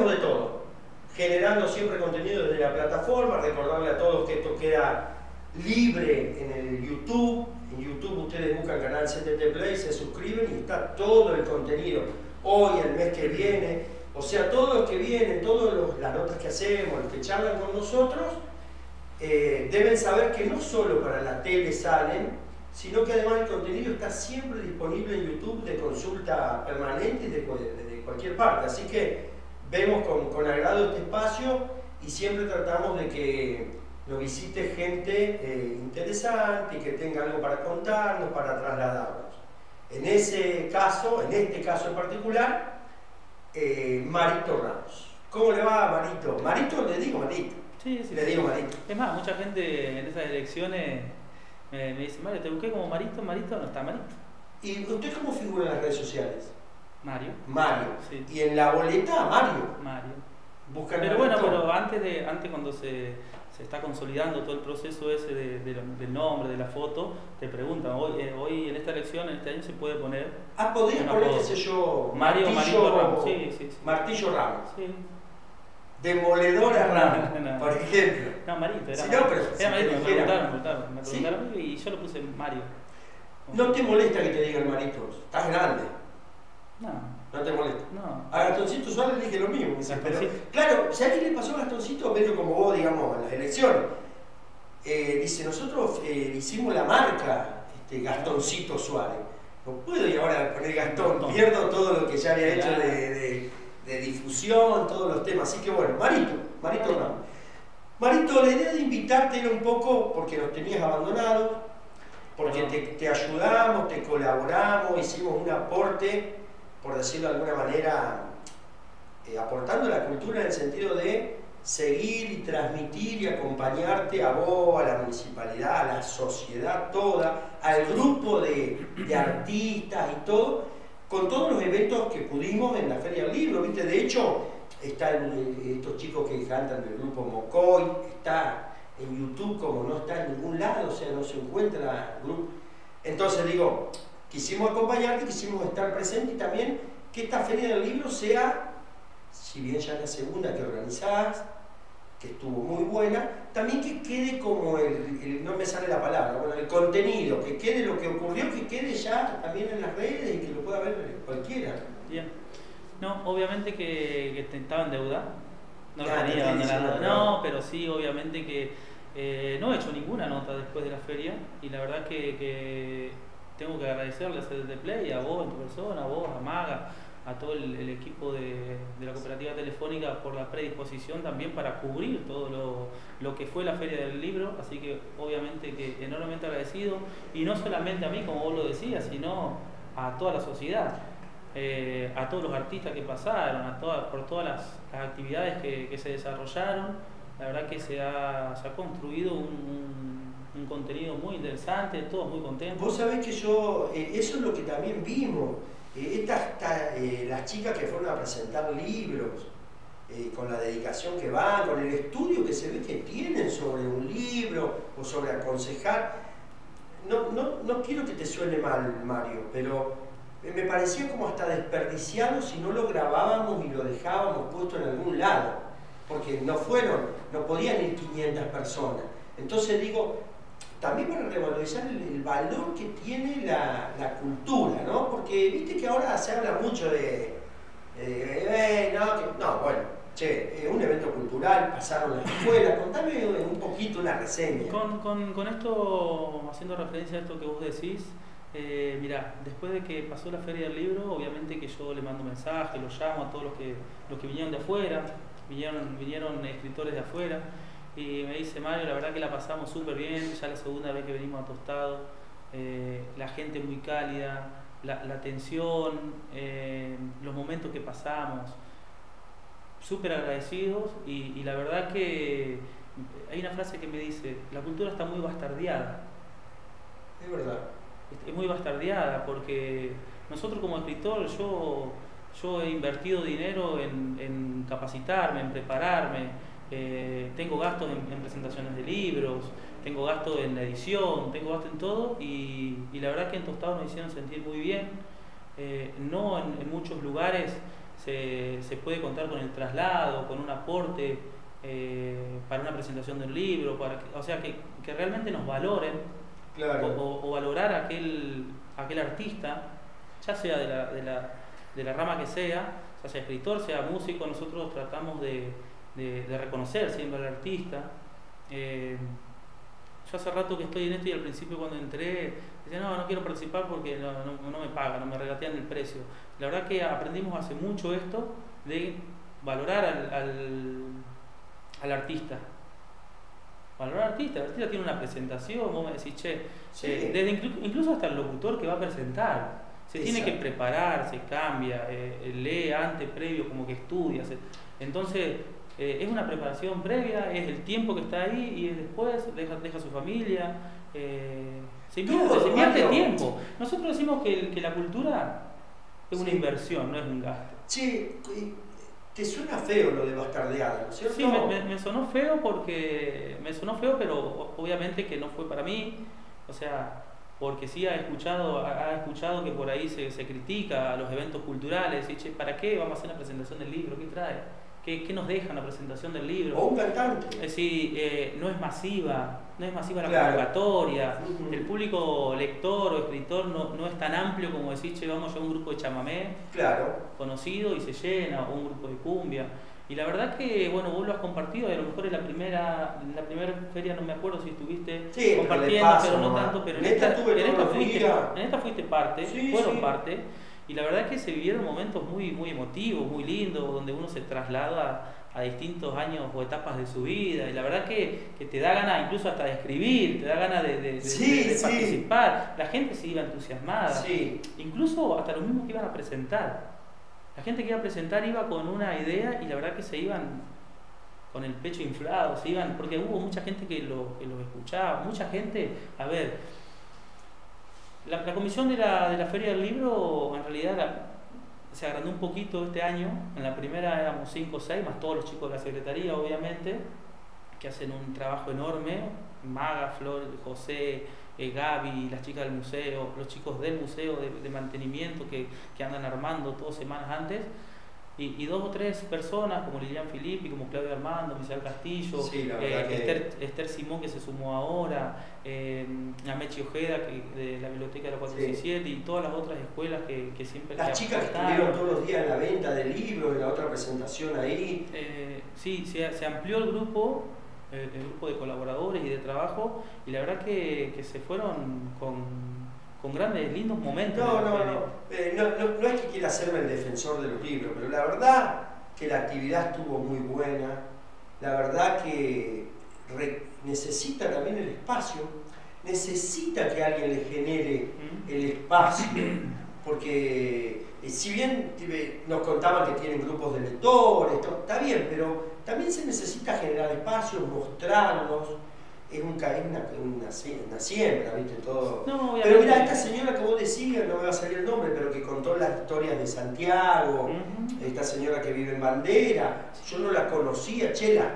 hacemos de todo, generando siempre contenido desde la plataforma, recordarle a todos que esto queda libre en el YouTube. En YouTube ustedes buscan canal CTT Play, se suscriben y está todo el contenido. Hoy, el mes que viene, o sea, todos los que vienen, todas las notas que hacemos, los que charlan con nosotros, deben saber que no solo para la tele salen, sino que además el contenido está siempre disponible en YouTube de consulta permanente desde cualquier parte. Así que vemos con agrado este espacio y siempre tratamos de que nos visite gente interesante y que tenga algo para contarnos, para trasladarnos. En este caso en particular, Marito Ramos. ¿Cómo le va, Marito? Marito, le digo Marito. Sí, sí, le digo Marito. Es más, mucha gente en esas elecciones me dice, Mario, te busqué como Marito, no está Marito. ¿Y usted cómo figura en las redes sociales? Mario. Mario. Sí. ¿Y en la boleta, Mario? Mario. Buscan Pero bueno, pero antes cuando se está consolidando todo el proceso ese del nombre, de la foto, te preguntan, hoy en esta elección, en este año se puede poner... Ah, podrías poner, qué sé yo, Mario Marito Ramos. Sí. Martillo Ramos. Sí. Demoledora Ramos, no. Por ejemplo. No, Marito, era Si Marito. no, pero Era si Marito, me preguntaron ¿Sí? y yo lo puse Mario. ¿No te molesta que te digan Marito? Estás grande. No. ¿No te molesta? No. A Gastoncito Suárez le dije lo mismo. Pero, claro, ¿sabes qué le pasó a Gastoncito? Medio como vos, digamos, en las elecciones. Dice, nosotros hicimos la marca Gastoncito Suárez. No puedo ir ahora a poner Gastón, pierdo todo lo que ya había hecho de difusión, todos los temas. Así que bueno, Marito Ramos. Marito, la idea de invitarte era un poco porque nos tenías abandonado, porque te ayudamos, te colaboramos, hicimos un aporte, por decirlo de alguna manera, aportando a la cultura en el sentido de seguir y transmitir y acompañarte a vos, a la municipalidad, a la sociedad toda, al grupo de artistas y todo, con todos los eventos que pudimos en la Feria del Libro, ¿viste? De hecho, están estos chicos que cantan del grupo Mocoy, está en YouTube como no está en ningún lado, o sea, no se encuentra el grupo. Entonces digo, quisimos acompañarte, quisimos estar presentes y también que esta Feria del Libro sea, si bien ya es la segunda que organizás, que estuvo muy buena, también que quede como no me sale la palabra, bueno, el contenido, que quede lo que ocurrió, que quede ya también en las redes y que lo pueda ver cualquiera. Bien. No, obviamente que estaba en deuda, no Ya, tenía nada, no, pero sí, obviamente que no he hecho ninguna nota después de la feria y la verdad que tengo que agradecerle a CTT Play, a vos en tu persona, a vos, a Maga, a todo el equipo de la cooperativa telefónica por la predisposición también para cubrir todo lo que fue la Feria del Libro, así que obviamente que enormemente agradecido, y no solamente a mí como vos lo decías, sino a toda la sociedad, a todos los artistas que pasaron, por todas las actividades que se desarrollaron. La verdad que se ha construido un contenido muy interesante, todos muy contentos. Vos sabés que eso es lo que también vimos. Las chicas que fueron a presentar libros, con la dedicación que van, con el estudio que se ve que tienen sobre un libro o sobre aconsejar. No quiero que te suene mal, Mario, pero me parecía como hasta desperdiciado si no lo grabábamos y lo dejábamos puesto en algún lado, porque no podían ir 500 personas. Entonces digo, también para revalorizar el valor que tiene la cultura, ¿no? Porque viste que ahora se habla mucho un evento cultural, pasaron las escuelas. Contame un poquito una reseña. Con esto, haciendo referencia a esto que vos decís, mirá, después de que pasó la Feria del Libro, obviamente que yo le mando mensajes, los llamo a todos los que vinieron de afuera, vinieron escritores de afuera, y me dice, Mario, la verdad que la pasamos súper bien, ya la segunda vez que venimos a Tostado, la gente muy cálida, la atención, los momentos que pasamos, súper agradecidos, y la verdad que hay una frase que me dice, la cultura está muy bastardeada. Es verdad. Es muy bastardeada porque nosotros como escritor, yo he invertido dinero en capacitarme, en prepararme, tengo gastos en presentaciones de libros, tengo gastos en la edición, tengo gastos en todo, y la verdad que en Tostado nos hicieron sentir muy bien. No en muchos lugares se puede contar con el traslado, con un aporte para una presentación de un libro, o sea, que realmente nos valoren, claro. o valorar a aquel artista, ya sea de la rama que sea, ya sea escritor, sea músico. Nosotros tratamos de reconocer siempre al artista. Yo hace rato que estoy en esto y al principio cuando entré decía no quiero participar porque no me pagan, no me regatean el precio. La verdad que aprendimos hace mucho esto de valorar al artista. Valorar al artista. El artista tiene una presentación, vos me decís, desde incluso hasta el locutor que va a presentar. Se tiene que preparar, se cambia, lee antes, previo, como que estudia. Entonces, es una preparación previa, es el tiempo que está ahí y después deja su familia. Se invierte tiempo. Nosotros decimos que la cultura es una inversión, no es un gasto. Sí, te suena feo lo de bastardear, ¿no es cierto? Sí, me sonó feo pero obviamente que no fue para mí. O sea, porque sí ha escuchado que por ahí se critica a los eventos culturales. Y ¿para qué vamos a hacer una presentación del libro? ¿Qué trae? ¿Qué nos deja una presentación del libro? O un cantante. Es decir, no es masiva la convocatoria. El público lector o escritor no es tan amplio como decir, vamos a un grupo de chamamé conocido y se llena, o un grupo de cumbia. Y la verdad que, bueno, vos lo has compartido, y a lo mejor en la primera feria no me acuerdo si estuviste compartiendo, pero no tanto, pero en esta fuiste parte, fueron parte. Y la verdad es que se vivieron momentos muy, muy emotivos, muy lindos, donde uno se traslada a distintos años o etapas de su vida. Y la verdad que te da ganas incluso hasta de escribir, te da ganas de participar. La gente se iba entusiasmada. Incluso hasta los mismos que iban a presentar. La gente que iba a presentar iba con una idea y la verdad que se iban con el pecho inflado, porque hubo mucha gente que los escuchaba, mucha gente, la comisión de la Feria del Libro en realidad se agrandó un poquito este año. En la primera éramos 5 o 6, más todos los chicos de la secretaría, obviamente, que hacen un trabajo enorme. Maga, Flor, José, Gaby, las chicas del museo, los chicos del museo de mantenimiento que andan armando todas semanas antes. Y 2 o 3 personas como Lilian Filippi, como Claudio Armando, Misael Castillo, Esther Simón, que se sumó ahora, Amechi Ojeda, de la Biblioteca de la 467, y todas las otras escuelas que siempre... Las chicas que estuvieron todos los días en la venta de libros, en la otra presentación ahí. Se amplió el grupo de colaboradores y de trabajo, y la verdad que se fueron con grandes, lindos momentos. No es que quiera hacerme el defensor de los libros, pero la verdad que la actividad estuvo muy buena, la verdad que necesita también el espacio, necesita que alguien le genere el espacio, porque si bien nos contaban que tienen grupos de lectores, está bien, pero también se necesita generar espacios, mostrarnos. Es una siembra, ¿viste? Todo. Pero mira, esta señora que vos decías, no me va a salir el nombre, pero que contó las historias de Santiago, esta señora que vive en Bandera, yo no la conocía, Chela.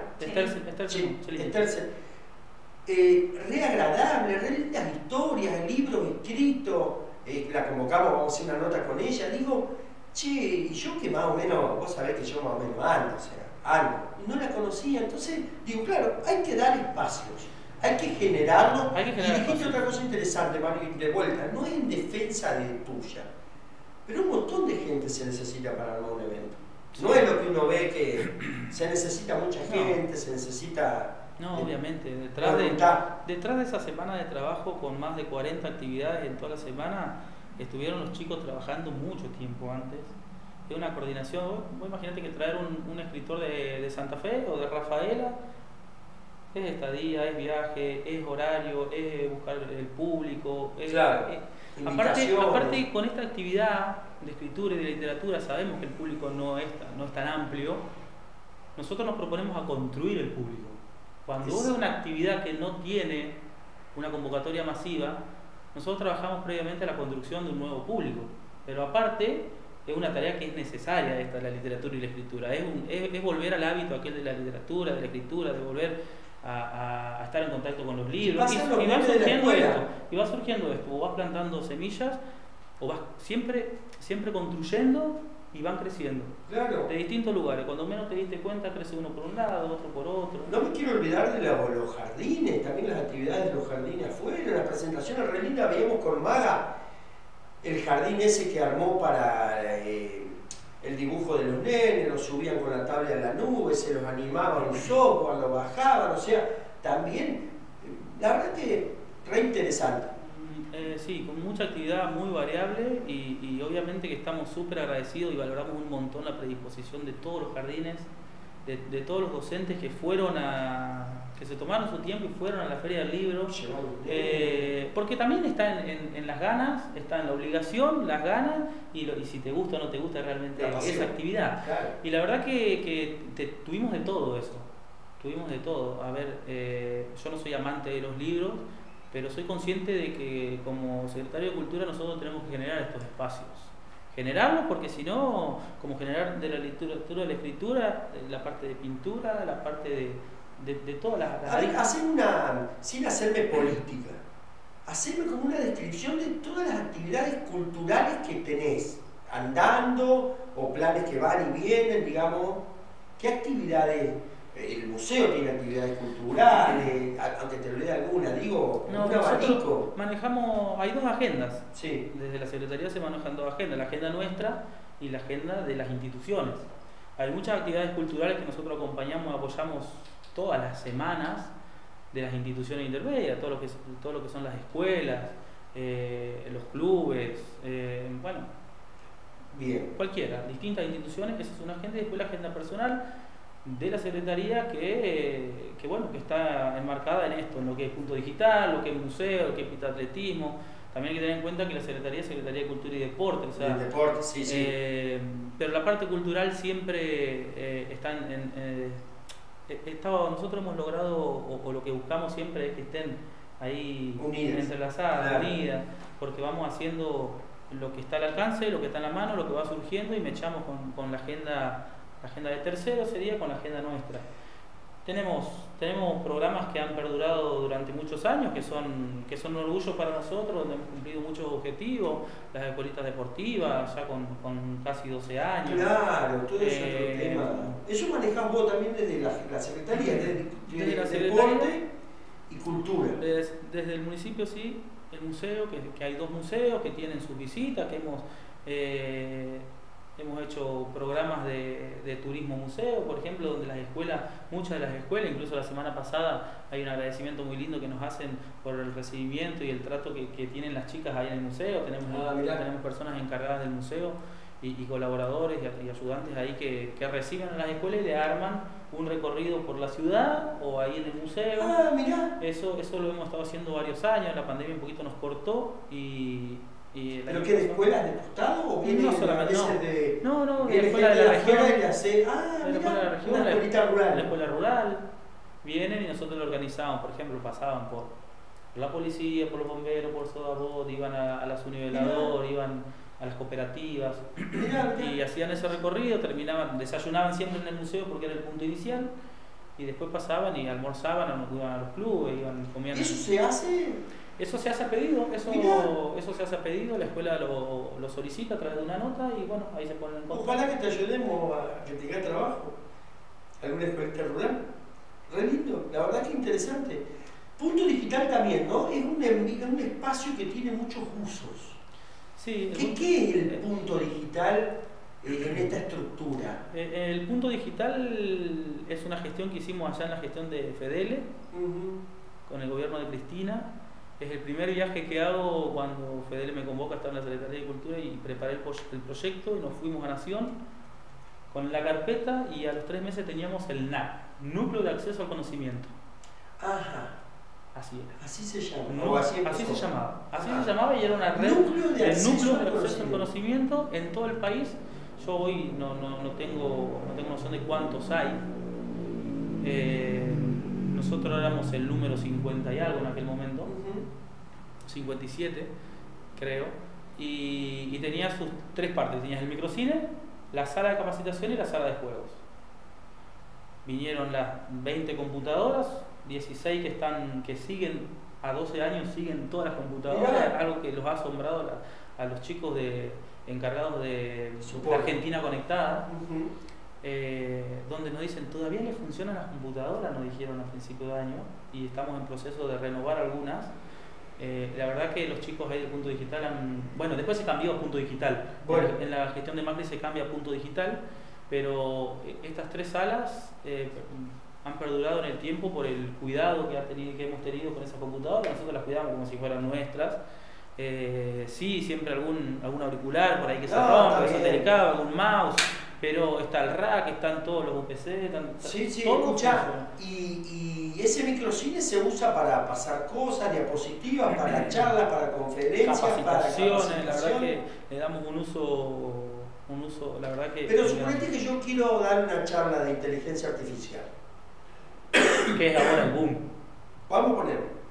Re agradable, re lindas historias, libros escritos, la convocamos, vamos a hacer una nota con ella, digo, y yo que más o menos, vos sabés que yo más o menos ando, y no la conocía, entonces digo, claro, hay que dar espacios. Hay que generarlo. Y dijiste otra cosa interesante, Mario, de vuelta, no es en defensa de tuya, pero un montón de gente se necesita para armar un evento. No es lo que uno ve que se necesita mucha gente, se necesita... obviamente, detrás de esa semana de trabajo con más de 40 actividades en toda la semana, estuvieron los chicos trabajando mucho tiempo antes. Es una coordinación. Vos imagínate que traer un escritor de Santa Fe o de Rafaela es estadía, es viaje, es horario, es buscar el público. Aparte, con esta actividad de escritura y de literatura, sabemos que el público no es tan amplio. Nosotros nos proponemos a construir el público. Cuando vos ves una actividad que no tiene una convocatoria masiva, nosotros trabajamos previamente a la construcción de un nuevo público. Pero aparte, es una tarea que es necesaria esta de la literatura y la escritura. Es volver al hábito aquel de la literatura, de la escritura, de volver a estar en contacto con los libros. Y va surgiendo esto, o vas plantando semillas, o vas siempre construyendo y van creciendo. Claro. De distintos lugares. Cuando menos te diste cuenta, crece uno por un lado, otro por otro. No me quiero olvidar de los jardines, también las actividades de los jardines afuera, las presentaciones re lindas. Veíamos con Maga el jardín ese que armó para el dibujo de los nenes, los subían con la tabla en la nube, se los animaban un software, lo bajaban, o sea, también, la verdad que re interesante. Sí, con mucha actividad muy variable y obviamente que estamos súper agradecidos y valoramos un montón la predisposición de todos los jardines, de todos los docentes que fueron que se tomaron su tiempo y fueron a la Feria del Libro, porque también está en las ganas, está en la obligación, las ganas y si te gusta o no te gusta realmente esa actividad. Claro. Y la verdad que tuvimos de todo eso, tuvimos de todo. A ver, yo no soy amante de los libros, pero soy consciente de que como secretario de Cultura nosotros tenemos que generar estos espacios. Generarlos porque si no, como generar de la literatura, de la escritura, la parte de pintura, la parte de todas las... Hacer sin hacerme política, hacerme como una descripción de todas las actividades culturales que tenés, andando, o planes que van y vienen, digamos, ¿qué actividades? El museo tiene actividades culturales, aunque te olvide alguna, digo, no, un abanico. Manejamos, hay dos agendas. Sí. Desde la Secretaría se manejan dos agendas, la agenda nuestra y la agenda de las instituciones. Hay muchas actividades culturales que nosotros acompañamos, apoyamos todas las semanas de las instituciones intermedias, todo lo que son las escuelas, los clubes, bueno, bien, cualquiera, distintas instituciones, esa es una agenda, y después la agenda personal de la Secretaría que está enmarcada en esto, en lo que es punto digital, lo que es museo, lo que es pitaatletismo. También hay que tener en cuenta que la Secretaría es Secretaría de Cultura y Deporte, o sea, deporte, sí, sí. Pero la parte cultural siempre está nosotros hemos logrado, o lo que buscamos siempre es que estén ahí entrelazadas, claro, unidas, porque vamos haciendo lo que está al alcance, lo que está en la mano, lo que va surgiendo y me echamos con la agenda. La agenda de tercero sería con la agenda nuestra. Tenemos programas que han perdurado durante muchos años, que son un orgullo para nosotros, donde hemos cumplido muchos objetivos, las escuelitas deportivas, ya con casi 12 años. Claro, todo eso es otro tema. Eso manejás vos también desde la Secretaría, desde la Deporte y Cultura. Desde el municipio sí, el museo, que hay dos museos que tienen sus visitas, que hemos hecho programas de turismo museo, por ejemplo, donde muchas de las escuelas, incluso la semana pasada hay un agradecimiento muy lindo que nos hacen por el recibimiento y el trato que tienen las chicas ahí en el museo. Tenemos personas encargadas del museo y colaboradores y ayudantes ahí que reciben a las escuelas y le arman un recorrido por la ciudad o ahí en el museo. Eso lo hemos estado haciendo varios años, la pandemia un poquito nos cortó ¿Pero qué, de escuelas de postado o viene no solamente, de la escuela de la región? Una escuelita rural. La escuela rural. Vienen y nosotros lo organizamos, por ejemplo, pasaban por la policía, por los bomberos, por Sodabot, iban a las univeladoras, iban a las cooperativas y hacían ese recorrido, desayunaban siempre en el museo porque era el punto inicial y después pasaban y almorzaban, iban a los clubes, iban comiendo. ¿Eso se hace? Eso se hace a pedido, eso se hace a pedido, la escuela lo solicita a través de una nota y bueno, ahí se ponen en contacto. Ojalá que te ayudemos a que tengas trabajo, alguna escuelita rural. Re lindo, la verdad que interesante. Punto digital también, ¿no? Es un espacio que tiene muchos usos. Sí, ¿Qué es el punto digital en esta estructura? El punto digital es una gestión que hicimos allá en la gestión de Fedele, con el gobierno de Cristina. Es el primer viaje que hago cuando Fedele me convoca a estar en la Secretaría de Cultura y preparé el proyecto y nos fuimos a Nación con la carpeta y a los 3 meses teníamos el NAC, Núcleo de Acceso al Conocimiento. Ajá. Así era. Así se llama. No, así se llamaba. Así se llamaba y era una red. Núcleo de Acceso al Conocimiento en todo el país. Yo hoy no tengo noción de cuántos hay. Nosotros éramos el número 50 y algo en aquel momento, 57 creo, y tenía sus 3 partes, tenías el microcine, la sala de capacitación y la sala de juegos. Vinieron las 20 computadoras, 16 que siguen a 12 años, siguen todas las computadoras, algo que los ha asombrado a los chicos encargados de Supongo. Argentina Conectada, Ujú. donde nos dicen, todavía les funcionan las computadoras, nos dijeron a principio de año, y estamos en proceso de renovar algunas. La verdad que los chicos ahí de Punto Digital bueno, después se cambió a Punto Digital. Bueno. En la gestión de Macri se cambia a Punto Digital, pero estas 3 salas han perdurado en el tiempo por el cuidado que hemos tenido con esas computadoras. Nosotros las cuidamos como si fueran nuestras. Sí, siempre algún auricular por ahí que se rompe, eso es delicado, algún mouse, pero está el rack, están todos los UPC, Sí, todo escuchá, funciona. y ese microcine se usa para pasar cosas, diapositivas, para charlas, para conferencias, para capacitaciones, la verdad que le damos un uso, la verdad que... Pero suponete que yo quiero dar una charla de inteligencia artificial. Que es ahora el boom. Vamos a poner,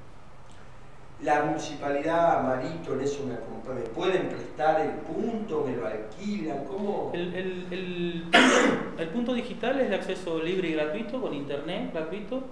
la municipalidad, Marito, en eso me pueden prestar el punto, me lo alquilan, ¿cómo? El punto digital es de acceso libre y gratuito, con internet gratuito.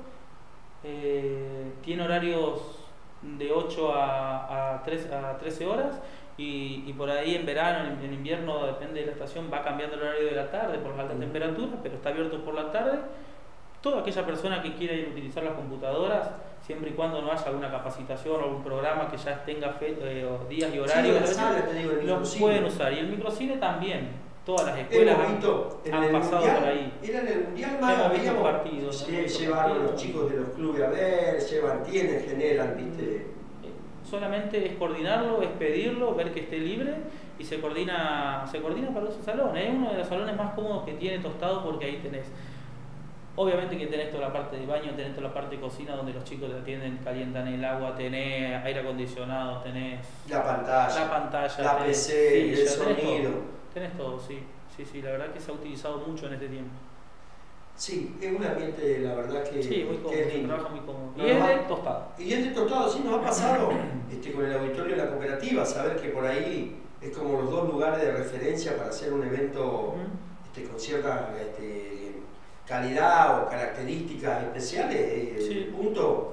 Tiene horarios de 8 a 13 horas y por ahí en verano, en invierno, depende de la estación, va cambiando el horario de la tarde por las altas temperaturas, pero está abierto por la tarde. Toda aquella persona que quiera ir a utilizar las computadoras, siempre y cuando no haya alguna capacitación o algún programa que ya tenga días y horarios, lo pueden usar. Y el microcine también. Todas las escuelas han pasado mundial, por ahí. Era en el mundial más visto partidos. Llevaron los chicos de los clubes a ver, generan, ¿viste? Solamente es coordinarlo, es pedirlo, ver que esté libre y se coordina para ese salón. Es uno de los salones más cómodos que tiene Tostado, porque ahí tenés. Obviamente que tenés toda la parte de baño, tenés toda la parte de cocina donde los chicos te atienden, calientan el agua, tenés aire acondicionado, tenés la pantalla, la PC, el sonido. Tenés todo, sí, la verdad que se ha utilizado mucho en este tiempo. Sí, es un ambiente, la verdad que, sí, muy cómodo, que se trabaja muy cómodo. No, y es de Tostado. Y es de Tostado, sí, nos ha pasado con el auditorio de la cooperativa, saber que por ahí es como los 2 lugares de referencia para hacer un evento con cierta calidad o características especiales, el punto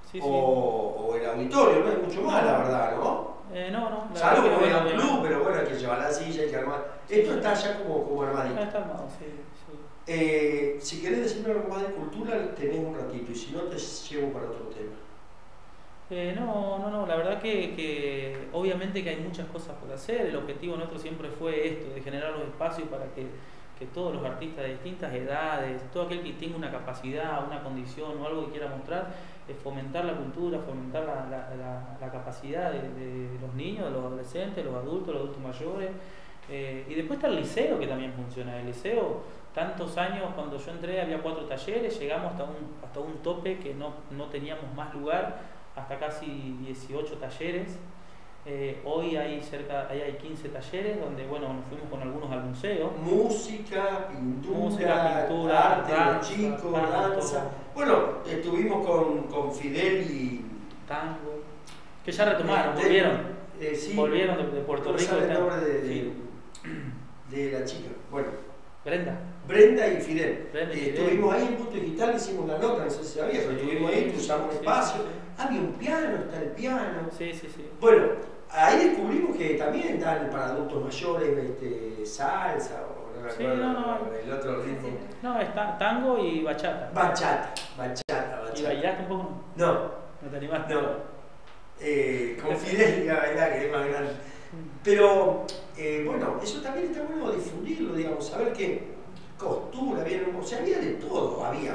o el auditorio, no hay mucho más, la verdad, ¿no? No. Salvo que vaya un club, pero bueno, hay que llevar la silla, hay que armar. Esto está ya como armadito. Está armado, sí. Si querés decirme algo más de cultura, tenés un ratito, y si no, te llevo para otro tema. No, la verdad que obviamente que hay muchas cosas por hacer. El objetivo nuestro siempre fue esto, de generar los espacios para que todos los artistas de distintas edades, todo aquel que tenga una capacidad, una condición o algo que quiera mostrar, es fomentar la cultura, fomentar la capacidad de los niños, de los adolescentes, los adultos mayores. Y después está el liceo, que también funciona. El liceo, tantos años, cuando yo entré había 4 talleres, llegamos hasta un tope que no teníamos más lugar, hasta casi 18 talleres. Hoy hay 15 talleres donde, bueno, nos fuimos con algunos al museo. Música, pintura, arte, los chicos, danza. Bueno, estuvimos con Fidel y tango, que ya retomaron, volvieron. Sí, volvieron de Puerto Rico. El nombre de la chica. Bueno, Brenda y Fidel. Estuvimos ahí en Punto Digital, hicimos la nota, no sé si sabías, pero estuvimos ahí, cruzamos un espacio. Había un piano, está el piano. Sí. Bueno, ahí descubrimos que también dan para adultos mayores salsa o el otro ritmo. No, está tango y bachata. Bachata. ¿Y bailaste un poco? No. ¿No te animaste? No. Con Fidel, la verdad que es más grande. Pero, bueno, eso también está bueno difundirlo, digamos, saber que costura, o sea, había de todo, hay.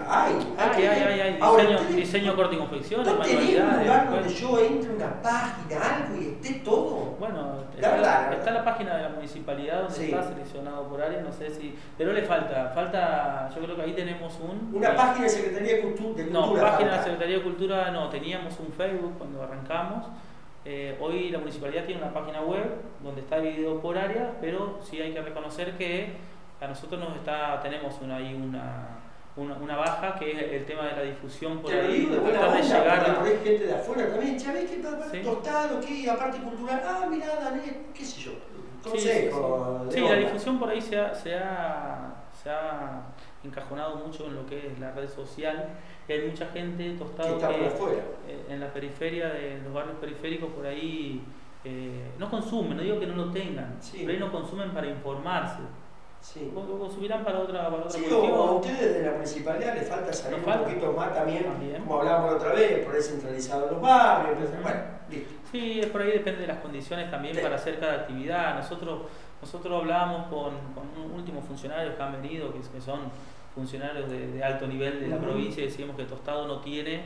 Diseño, corte y confección, ¿no manualidades. tenés un lugar donde yo entre una página, algo y esté todo? Bueno, está la página de la municipalidad donde está seleccionado por área, no sé si... Pero le falta, yo creo que ahí tenemos una página de Secretaría de Cultura. No, página de Secretaría de Cultura no, teníamos un Facebook cuando arrancamos. Hoy la municipalidad tiene una página web donde está dividido por áreas, pero sí hay que reconocer que a nosotros tenemos una baja, que es el tema de la difusión por ahí, de tratar de llegar a... Por ahí gente de afuera también, ¿sabés qué? Tostado, ¿qué? Aparte cultural, mirá, Dané, qué sé yo, consejo. Sí, la difusión por ahí se ha encajonado mucho en lo que es la red social. Y hay mucha gente Tostado que está por afuera. En la periferia, de los barrios periféricos, por ahí no consumen, no digo que no lo tengan, Sí. pero ahí no consumen para informarse. Sí. O consumirán para otra Sí, cuestión. o a ustedes de la municipalidad les falta salir Nos un falta. poquito más también, También. como hablábamos la otra vez, por ahí centralizado en los barrios. Entonces, bueno, listo. Sí, por ahí depende de las condiciones también Sí. para hacer cada actividad. Nosotros hablábamos con últimos funcionarios que han venido, que son funcionarios de alto nivel de la provincia, y decíamos que Tostado no tiene,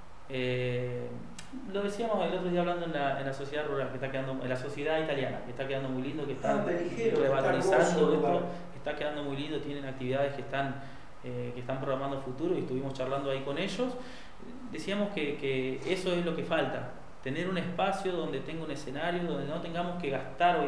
lo decíamos el otro día hablando en la sociedad rural, que está quedando, en la sociedad italiana, que está quedando muy lindo, que está me dijeron, revalorizando está hermoso, esto, que está quedando muy lindo, tienen actividades que están programando futuro, y estuvimos charlando ahí con ellos. Decíamos que eso es lo que falta, tener un espacio donde tenga un escenario, donde no tengamos que gastar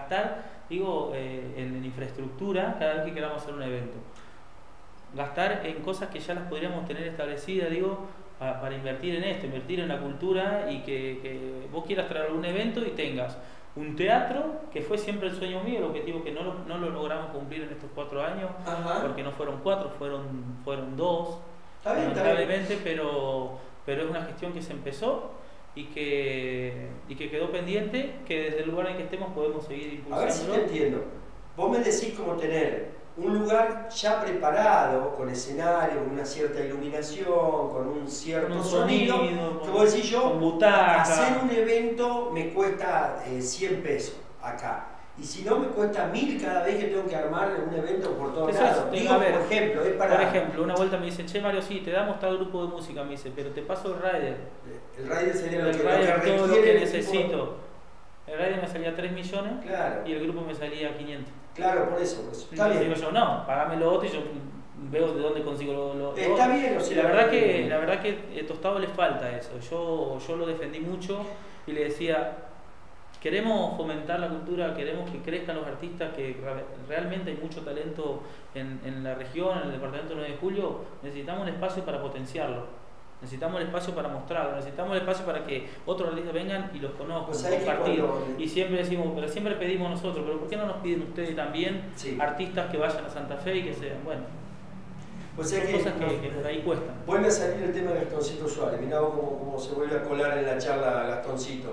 en infraestructura cada vez que queramos hacer un evento. Gastar en cosas que ya las podríamos tener establecidas, para invertir en esto, invertir en la cultura, y que vos quieras traer algún evento y tengas un teatro, que fue siempre el sueño mío, el objetivo que no lo logramos cumplir en estos 4 años, Ajá. porque no fueron 4, fueron 2, Está bien, lamentablemente, pero es una gestión que se empezó y que quedó pendiente, que desde el lugar en que estemos podemos seguir impulsando. A ver si te entiendo. Vos me decís cómo tener un lugar ya preparado, con escenario, con una cierta iluminación, con un cierto sonido, que vos decís yo, con butaca. hacer un evento me cuesta 100 pesos acá. Y si no, me cuesta 1000 cada vez que tengo que armar un evento por todos lados. Digo, por ejemplo, es para... Por ejemplo, una vuelta me dicen, che Mario, sí, te damos tal grupo de música, me dice, pero te paso el rider. El rider sería el rider, todo lo que requiere necesito. El rider me salía 3 millones, claro, y el grupo me salía 500. claro, por eso. Está Entonces bien. digo yo, no, pagame lo otro y yo veo de dónde consigo lo Está otro. bien, o sea, la verdad que a Tostado le falta eso. Yo lo defendí mucho y le decía, queremos fomentar la cultura, queremos que crezcan los artistas, que realmente hay mucho talento en la región, en el departamento 9 de Julio. Necesitamos un espacio para potenciarlo, necesitamos el espacio para mostrarlo, necesitamos el espacio para que otros artistas vengan y los conozcan, Pues compartir. Y siempre decimos, pero siempre pedimos nosotros, pero ¿por qué no nos piden ustedes también Sí. artistas que vayan a Santa Fe y que sean, bueno, Pues son cosas que por ahí cuestan? Vuelve a salir el tema de Gastoncito Suárez. Mirá vos cómo se vuelve a colar en la charla Gastoncito.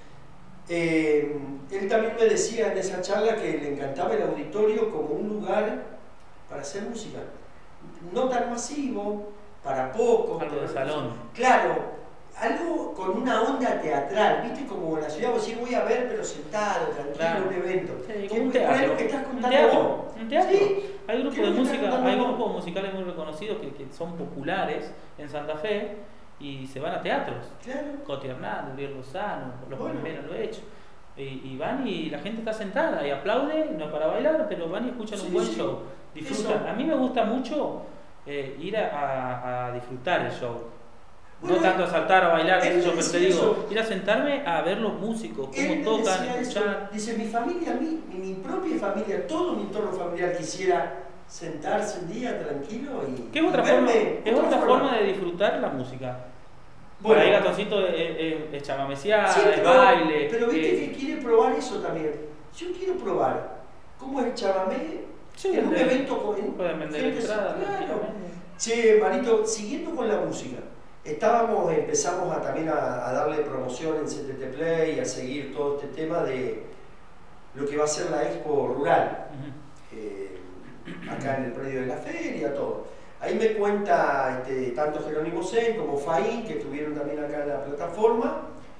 Él también me decía en esa charla que le encantaba el auditorio como un lugar para hacer música. No tan masivo, para poco. Algo de salón. Claro, algo con una onda teatral, ¿viste? Como en la ciudad, vos decís, voy a ver, pero sentado, tranquilo, Claro. un evento. Sí, como ¿Qué un es teatro. lo que estás contando Un teatro. vos? Un teatro. ¿Sí? Hay grupos ¿Qué de es lo que música, estás contando hay vos? grupos musicales muy reconocidos que son populares en Santa Fe y se van a teatros. Claro. Coti Hernández, Uriel Lozano, los Bueno. Palmeras lo he hecho. Y van y la gente está sentada y aplaude, no para bailar, pero van y escuchan Sí, un buen sí. show. Disfrutan. Eso. A mí me gusta mucho ir a disfrutar el show. Bueno, no tanto a saltar, a bailar, qué él sé yo, pero te decía digo, eso. ir a sentarme a ver los músicos, Él cómo me tocan, decía eso. escuchar. Dice, mi familia, mi propia familia, todo mi entorno familiar quisiera sentarse un día tranquilo y ¿Qué es otra verme, forma de disfrutar la música? Bueno, Para ahí Gastoncito es chamameciar, sí, es baile. pero viste que quiere probar eso también. Yo quiero probar cómo es el chamamé Sí, en un evento con pueden vender gente- entradas. claro. tranquilamente. Che, Marito, siguiendo con la música, empezamos también a darle promoción en CTT Play y a seguir todo este tema de lo que va a ser la Expo Rural, Ujú. acá en el predio de la feria, todo. Ahí me cuenta tanto Jerónimo Sen como Faín, que estuvieron también acá en la plataforma,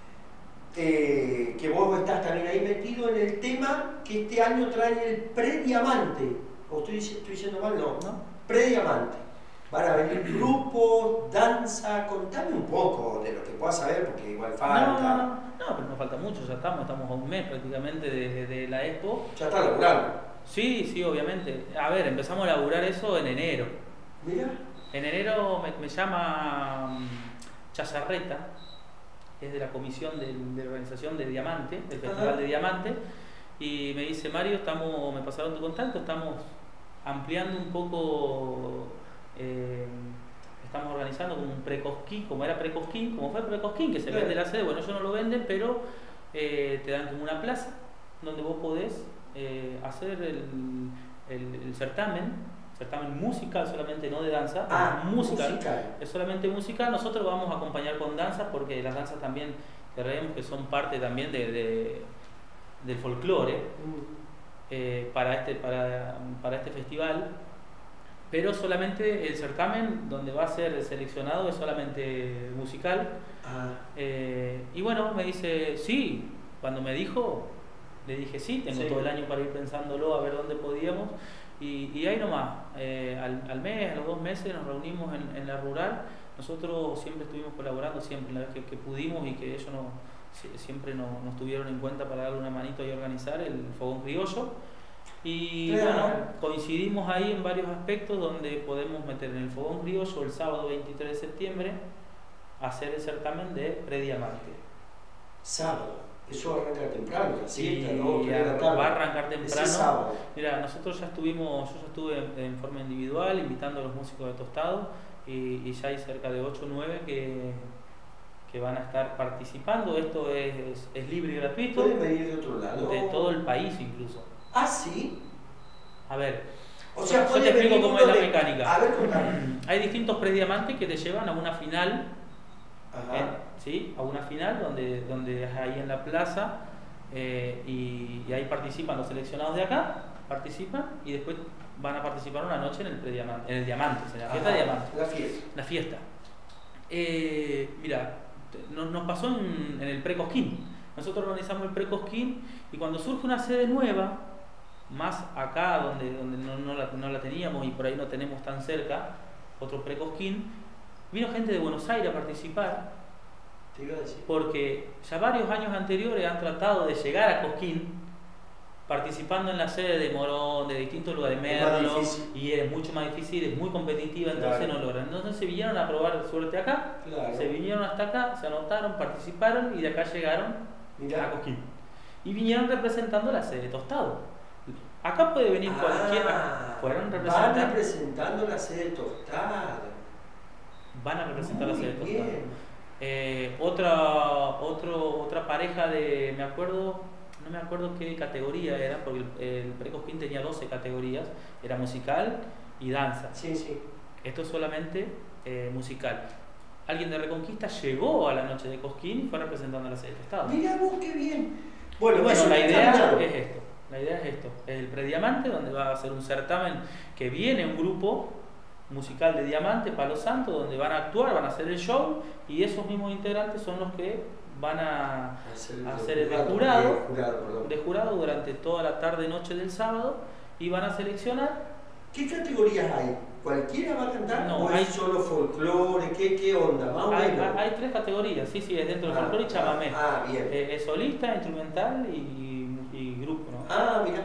que vos estás también ahí metido en el tema que este año traen el Prediamante. ¿O estoy diciendo mal? No. ¿No? Prediamante. Van a venir grupos, danza, contame un poco de lo que puedas saber, porque igual falta. No, pero no falta mucho, ya estamos a un mes prácticamente de la Expo. Ya está laburando. Sí, obviamente. A ver, empezamos a laburar eso en enero. Mira. En enero me llama Chazarreta, que es de la comisión de organización de Diamante, del Festival Ajá. de Diamante, y me dice, Mario, me pasaron tu contacto, estamos ampliando un poco, estamos organizando un pre-cosquín, como fue el pre-cosquín, que se Claro. vende la sede, bueno, ellos no lo venden, pero te dan como una plaza donde vos podés hacer el certamen musical, solamente no de danza, Ah, musical. musical. Es solamente musical. Nosotros vamos a acompañar con danzas porque las danzas también que creemos que son parte también del folclore para este festival, pero solamente el certamen donde va a ser seleccionado es solamente musical. Y bueno, me dice, sí, cuando me dijo, le dije sí, tengo todo el año para ir pensándolo, a ver dónde podíamos, y ahí nomás, al mes, a los 2 meses nos reunimos en la rural. Nosotros siempre estuvimos colaborando, siempre, la vez que pudimos, y que ellos siempre nos tuvieron en cuenta para darle una manito y organizar el Fogón Criollo. Y bueno, coincidimos ahí en varios aspectos donde podemos meter en el Fogón Criollo el sábado 23 de septiembre hacer el certamen de Prediamante. Sábado, eso arranca temprano, la siesta, ¿no? Va a arrancar temprano. Sábado. Mira, yo ya estuve en forma individual invitando a los músicos de Tostado, y ya hay cerca de 8 o 9 que van a estar participando. Esto es libre y gratuito. ¿Pueden venir de otro lado? De todo el país incluso. ¿Ah, sí? A ver, o sea, yo te explico cómo es la mecánica. A ver, contame. Hay distintos prediamantes que te llevan a una final, ¿sí? A una final donde es ahí en la plaza, y ahí participan los seleccionados de acá, participan, y después van a participar una noche en el prediamante, en el diamante, en la fiesta de diamante. La fiesta. Mira, nos pasó en el Pre-Cosquín. Nosotros organizamos el Pre-Cosquín, y cuando surge una sede nueva, más acá donde no la teníamos, y por ahí no tenemos tan cerca otro Pre-Cosquín, vino gente de Buenos Aires a participar. Te iba a decir. Porque ya varios años anteriores han tratado de llegar a Cosquín participando en la sede de Morón, de distintos lugares, de Merlo, y es mucho más difícil, es muy competitiva, entonces no logran. Entonces se vinieron a probar suerte acá, se vinieron hasta acá, se anotaron, participaron, y de acá llegaron a Cosquín. Y vinieron representando la sede de Tostado. Acá puede venir cualquiera. Van representando la sede de Tostado. Van a representar la sede de Tostado. Otra pareja de, no me acuerdo qué categoría era, porque el Pre-Cosquín tenía 12 categorías, era musical y danza. Sí. Esto es solamente musical. Alguien de Reconquista llegó a la noche de Cosquín y fue representando a la sede de Tostado. Mirá vos, qué bien. Bueno, la idea es esto, es el Prediamante, donde va a ser un certamen que viene un grupo musical de Diamante, Palo Santo, donde van a actuar, van a hacer el show, y esos mismos integrantes son los que van a hacer el de jurado durante toda la tarde noche del sábado, y van a seleccionar. ¿Qué categorías hay? ¿Cualquiera va a cantar? No, ¿O hay solo folclore? ¿Qué onda? Más o menos. Hay 3 categorías, sí, es dentro del folclore y chamamé. Bien. Es solista, instrumental y grupo, ¿no? Mira.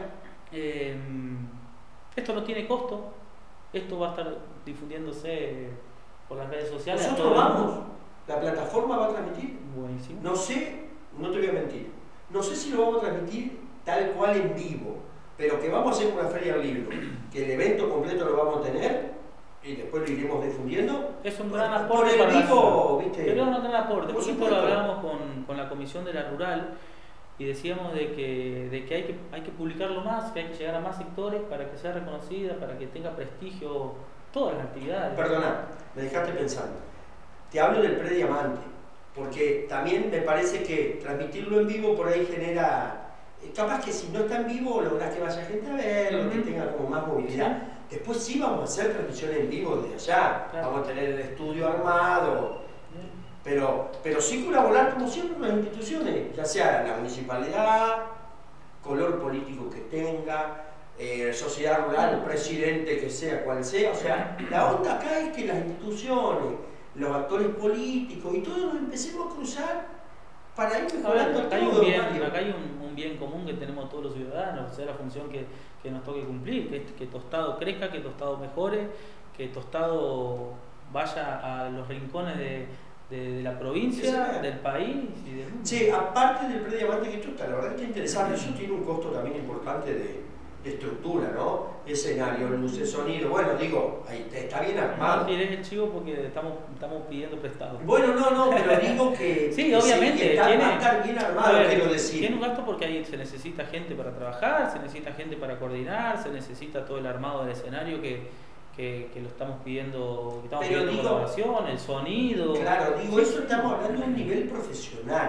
Esto no tiene costo, esto va a estar difundiéndose por las redes sociales. Nosotros vamos, la plataforma va a transmitir. Buenísimo. No sé, no te voy a mentir, no sé si lo vamos a transmitir tal cual en vivo, pero que vamos a hacer una feria del libro, que el evento completo lo vamos a tener y después lo iremos difundiendo. Es un gran aporte para vivo, ¿viste? Pero es un gran aporte. Por ejemplo, lo hablamos con la comisión de la rural, y decíamos de que hay que publicarlo más, que hay que llegar a más sectores para que sea reconocida, para que tenga prestigio todas las actividades. Perdona, me dejaste pensando. Te hablo del Prediamante, porque también me parece que transmitirlo en vivo por ahí genera, capaz que si no está en vivo lográs que vaya gente a verlo, que tenga como más movilidad. Sí. Después sí vamos a hacer transmisiones en vivo desde allá, vamos a tener el estudio armado. Pero sí colaborar como siempre con las instituciones, ya sea la municipalidad, color político que tenga, sociedad rural, presidente que sea cual sea. O sea, la onda acá es que las instituciones, los actores políticos y todos nos empecemos a cruzar para ir mejorando todo. Acá hay un bien común que tenemos todos los ciudadanos, o sea, la función que nos toque cumplir, que Tostado crezca, que Tostado mejore, que Tostado vaya a los rincones de la provincia, del país y del mundo. Sí, aparte del Prediamante, que esto está, la verdad que está interesante, eso tiene un costo también importante de estructura, ¿no? Escenario, luces, sonido, bueno, digo, ahí está bien armado. No tires el chivo porque estamos pidiendo prestado. Bueno, no, pero digo que sí, obviamente, va a estar bien armado, quiero decir. Tiene un gasto porque ahí se necesita gente para trabajar, se necesita gente para coordinar, se necesita todo el armado del escenario que lo estamos pidiendo, colaboración, el sonido. Claro, digo, eso estamos hablando de un nivel profesional.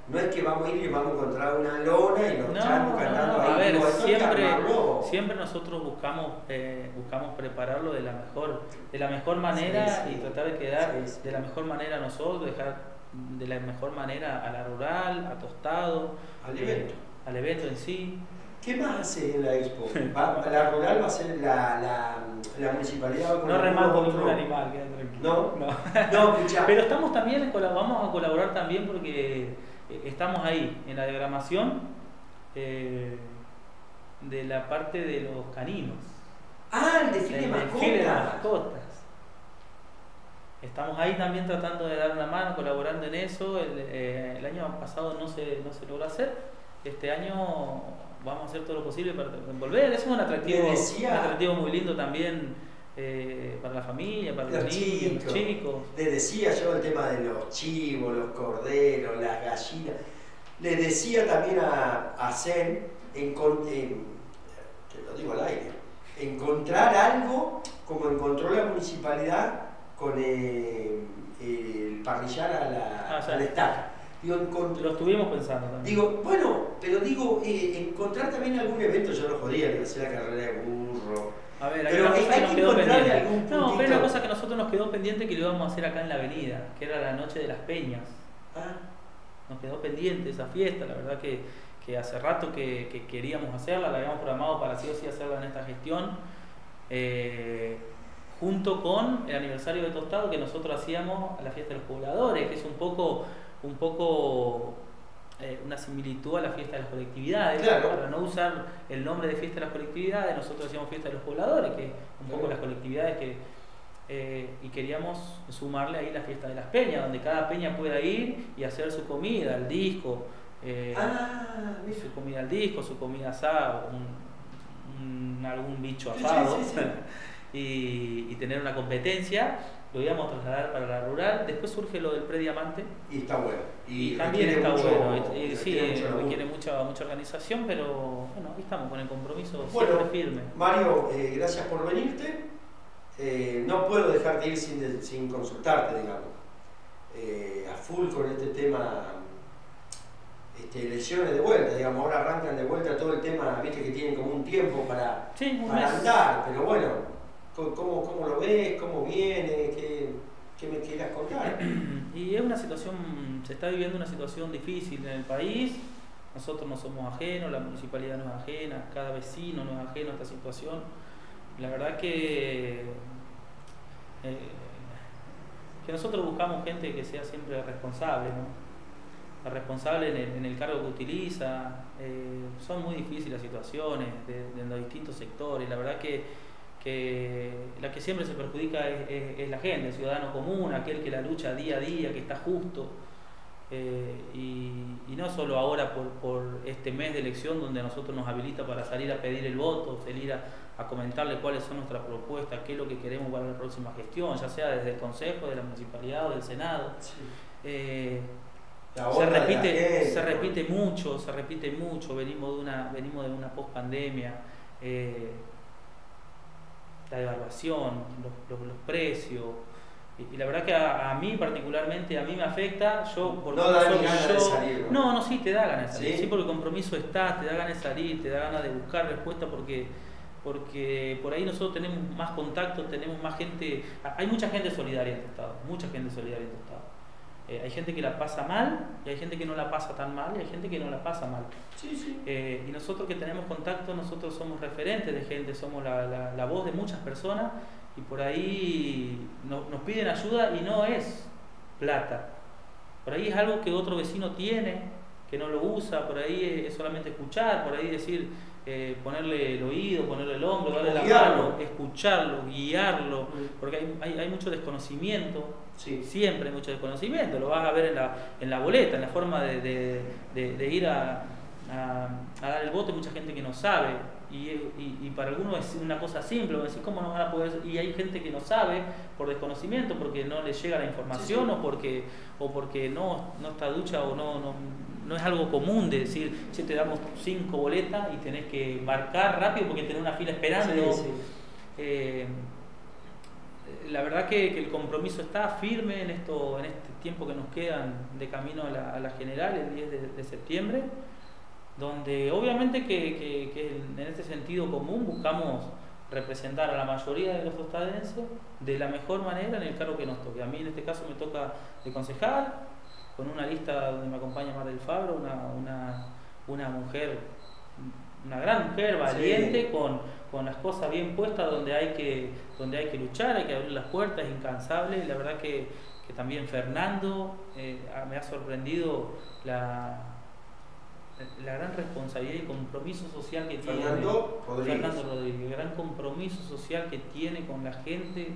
no es que vamos a ir y vamos a encontrar una lona y los changos cantando ahí. A ver, no, siempre nosotros buscamos prepararlo de la mejor manera y tratar de quedar de la mejor manera nosotros, dejar de la mejor manera a la rural, a Tostado, al evento en sí. ¿Qué más hace en la expo? La rural va a ser la municipalidad. No remato ningún animal, queda tranquilo. No, escuchá. Pero estamos también, vamos a colaborar también porque estamos ahí, en la diagramación de la parte de los caninos. El desfile de mascotas. Estamos ahí también tratando de dar una mano, colaborando en eso. El año pasado no se logró hacer. Este año vamos a hacer todo lo posible para volver. Es un atractivo muy lindo también para la familia, para los niños, los chicos. Les decía yo el tema de los chivos, los corderos, las gallinas. Les decía también a Zen, te lo digo al aire, encontrar algo como encontró la municipalidad con el parrillar a la estaca. Lo estuvimos pensando también. Digo, encontrar también algún evento, yo lo jodía, le hacer la carrera de burro. A ver, pero hay que encontrarle algún puntito. No, pero una cosa que a nosotros nos quedó pendiente que lo íbamos a hacer acá en la avenida, que era la noche de las peñas. Nos quedó pendiente esa fiesta, la verdad que hace rato que queríamos hacerla, la habíamos programado para sí o sí hacerla en esta gestión. Junto con el aniversario de Tostado que nosotros hacíamos a la fiesta de los pobladores, que es un poco una similitud a la fiesta de las colectividades. Claro. Para no usar el nombre de fiesta de las colectividades, nosotros hacíamos fiesta de los pobladores, que un poco las colectividades y queríamos sumarle ahí la fiesta de las peñas, donde cada peña pueda ir y hacer su comida, el disco, su comida al disco, su comida asada, algún bicho asado. Sí. Y tener una competencia. Lo íbamos a trasladar para la rural. Después surge lo del prediamante. Y está bueno. Y también está bueno. Sí, requiere mucha organización, pero bueno, aquí estamos con el compromiso siempre firme. Mario, gracias por venirte. No puedo dejarte ir sin consultarte, digamos. A full con este tema, elecciones de vuelta, digamos. Ahora arrancan de vuelta todo el tema, viste que tienen como un tiempo para andar, pero bueno. ¿Cómo lo ves? ¿Cómo viene? ¿Qué me quieras contar? Y es una situación, se está viviendo una situación difícil en el país. Nosotros no somos ajenos, la municipalidad no es ajena, cada vecino no es ajeno a esta situación. La verdad que nosotros buscamos gente que sea siempre responsable, ¿no? Responsable en el cargo que utiliza. Son muy difíciles las situaciones de los distintos sectores. La verdad que la que siempre se perjudica es la gente, el ciudadano común, aquel que la lucha día a día, que está justo, y no solo ahora por este mes de elección donde a nosotros nos habilita para salir a pedir el voto, salir a comentarle cuáles son nuestras propuestas, qué es lo que queremos para la próxima gestión, ya sea desde el Consejo, de la Municipalidad o del Senado. Sí. Se repite mucho, venimos de una post-pandemia. La devaluación, los precios, y la verdad que a mí particularmente, a mí me afecta. Sí, te da ganas de salir, ¿sí? Porque el compromiso está, te da ganas de salir, te da ganas de buscar respuesta, porque por ahí nosotros tenemos más contactos, tenemos más gente, hay mucha gente solidaria en Tostado, hay gente que la pasa mal, y hay gente que no la pasa tan mal, y hay gente que no la pasa mal. Sí. Y nosotros que tenemos contacto, nosotros somos referentes de gente, somos la voz de muchas personas, y por ahí nos piden ayuda y no es plata. Por ahí es algo que otro vecino tiene, que no lo usa, por ahí es solamente escuchar, por ahí decir, ponerle el oído, ponerle el hombro, darle la mano, escucharlo, guiarlo, porque hay mucho desconocimiento. Sí. Siempre hay mucho desconocimiento, lo vas a ver en la boleta, en la forma de ir a dar el voto. Hay mucha gente que no sabe, y para algunos es una cosa simple, decir, ¿cómo no van a poder? Y hay gente que no sabe por desconocimiento, porque no le llega la información, sí. o porque no está ducha, o no es algo común de decir, te damos 5 boletas y tenés que marcar rápido porque tenés una fila esperando. Sí. la verdad que el compromiso está firme en este tiempo que nos quedan de camino a la general, el 10 de septiembre, donde obviamente que en este sentido común buscamos representar a la mayoría de los tostadenses de la mejor manera en el cargo que nos toque. A mí en este caso me toca de concejal, con una lista donde me acompaña Mar del Fabro, una mujer, una gran mujer, valiente, sí, con las cosas bien puestas, donde hay que luchar, hay que abrir las puertas, incansable. La verdad que también Fernando me ha sorprendido la gran responsabilidad y compromiso social que tiene. Fernando Rodríguez, gran compromiso social que tiene con la gente,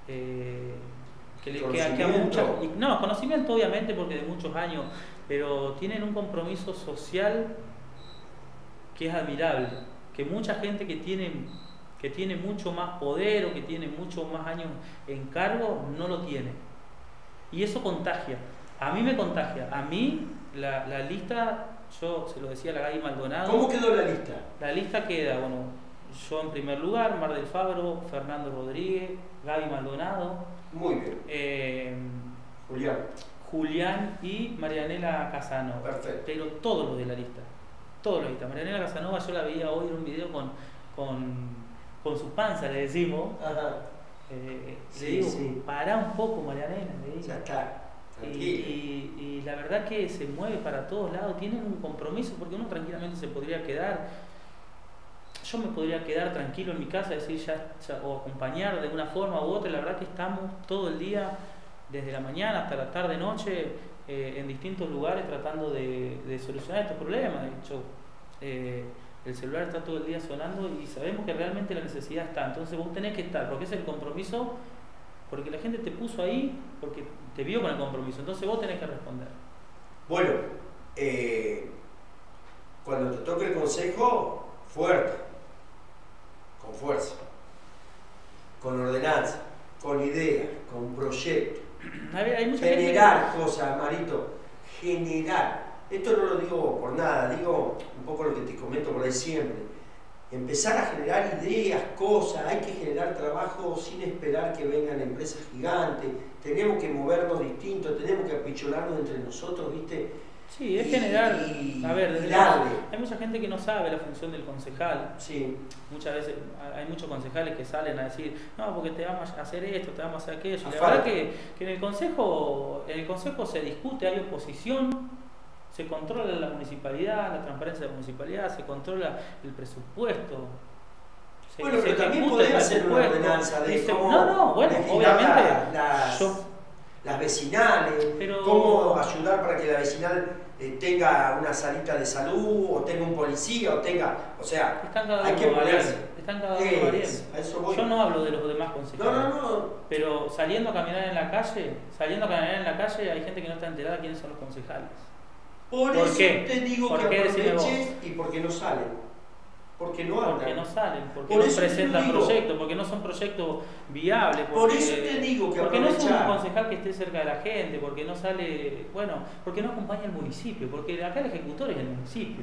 conocimiento obviamente porque de muchos años, pero tienen un compromiso social que es admirable, que mucha gente que tiene mucho más poder o que tiene muchos más años en cargo no lo tiene, y eso contagia. A mí me contagia, a mí la lista, yo se lo decía a la Gaby Maldonado. ¿Cómo quedó la lista? La lista queda, bueno, yo en primer lugar, Mar del Fabro, Fernando Rodríguez, Gaby Maldonado. Muy bien. Julián y Marianela Casanova. Perfecto. Pero todos los de la lista. Todos los de la lista. Marianela Casanova yo la veía hoy en un video con su panza, le decimos. Ajá. Le digo, pará un poco, Marianela. Le digo. Ya está. Y la verdad que se mueve para todos lados, tienen un compromiso, porque uno tranquilamente se podría quedar, yo me podría quedar tranquilo en mi casa, decir o acompañar de una forma u otra. La verdad que estamos todo el día, desde la mañana hasta la tarde, noche, en distintos lugares tratando de solucionar estos problemas. De hecho, el celular está todo el día sonando y sabemos que realmente la necesidad está, entonces vos tenés que estar, porque es el compromiso. Porque la gente te puso ahí, porque te vio con el compromiso, entonces vos tenés que responder. Bueno, cuando te toque el consejo, fuerte, con fuerza, con ordenanza, con idea, con proyecto. Generar cosas, Marito, generar. Esto no lo digo por nada, digo un poco lo que te comento por ahí siempre. Empezar a generar ideas, cosas, hay que generar trabajo sin esperar que vengan empresas gigantes, tenemos que movernos distintos, tenemos que apichonarnos entre nosotros, ¿viste? Sí, es generar, a ver, hay mucha gente que no sabe la función del concejal. Sí. Muchas veces hay muchos concejales que salen a decir, no, porque te vamos a hacer esto, te vamos a hacer aquello. La verdad que en el consejo se discute, hay oposición. Se controla la municipalidad, la transparencia de la municipalidad, se controla el presupuesto. Bueno, pero también podés hacer una ordenanza de cómo obviamente las vecinales, cómo ayudar para que la vecinal tenga una salita de salud, o tenga un policía, o sea, hay que ponerse. Están cada uno variando. Yo no hablo de los demás concejales. No. Pero saliendo a caminar en la calle, hay gente que no está enterada de quiénes son los concejales. Por eso te digo que aproveches y porque no salen. Porque no andan. Porque no salen, porque no presentan proyectos, porque no son proyectos viables. Por eso te digo que porque no es un concejal que esté cerca de la gente, porque no sale, porque no acompaña al municipio, porque acá el ejecutor es el municipio.